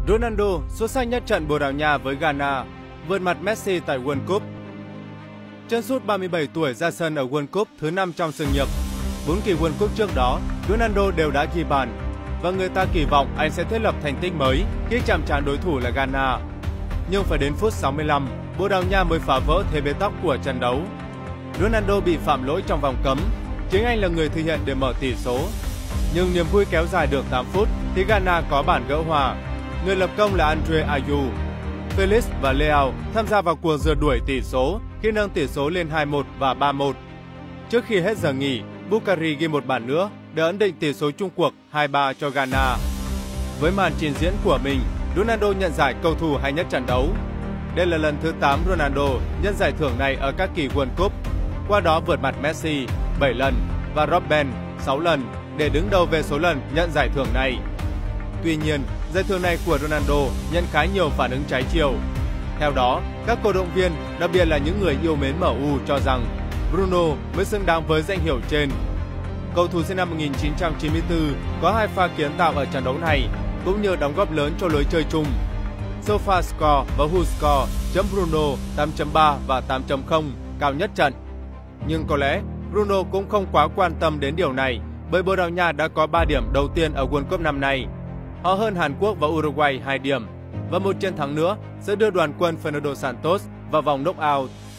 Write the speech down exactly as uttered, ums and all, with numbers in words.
Ronaldo xuất sắc nhất trận Bồ Đào Nha với Ghana, vượt mặt Messi tại World Cup. Chân sút ba mươi bảy tuổi ra sân ở World Cup thứ năm trong sự nghiệp. Bốn kỳ World Cup trước đó, Ronaldo đều đã ghi bàn và người ta kỳ vọng anh sẽ thiết lập thành tích mới khi chạm trán đối thủ là Ghana. Nhưng phải đến phút sáu mươi lăm, Bồ Đào Nha mới phá vỡ thế bế tắc của trận đấu. Ronaldo bị phạm lỗi trong vòng cấm, chính anh là người thực hiện để mở tỷ số. Nhưng niềm vui kéo dài được tám phút thì Ghana có bàn gỡ hòa. Người lập công là Andre Ayew. Felix và Leao tham gia vào cuộc rượt đuổi tỷ số khi nâng tỷ số lên hai một và ba một. Trước khi hết giờ nghỉ, Boukary ghi một bàn nữa để ấn định tỷ số chung cuộc hai ba cho Ghana. Với màn trình diễn của mình, Ronaldo nhận giải cầu thủ hay nhất trận đấu. Đây là lần thứ tám Ronaldo nhận giải thưởng này ở các kỳ World Cup, qua đó vượt mặt Messi bảy lần và Robben sáu lần để đứng đầu về số lần nhận giải thưởng này. Tuy nhiên, giải thưởng này của Ronaldo nhận khá nhiều phản ứng trái chiều. Theo đó, các cổ động viên, đặc biệt là những người yêu mến em u cho rằng Bruno mới xứng đáng với danh hiệu trên. Cầu thủ sinh năm một nghìn chín trăm chín mươi tư có hai pha kiến tạo ở trận đấu này, cũng như đóng góp lớn cho lối chơi chung. SofaScore và WhoScore chấm Bruno tám chấm ba và tám chấm không cao nhất trận. Nhưng có lẽ Bruno cũng không quá quan tâm đến điều này, bởi Bồ Đào Nha đã có ba điểm đầu tiên ở World Cup năm nay. Họ hơn Hàn Quốc và Uruguay hai điểm, và một chiến thắng nữa sẽ đưa đoàn quân Fernando Santos vào vòng knock-out.